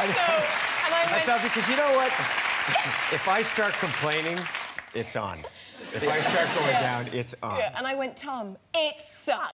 I felt because you know what? If I start complaining, it's on. If I start going down, it's on. Yeah, and I went, Tom, it sucks.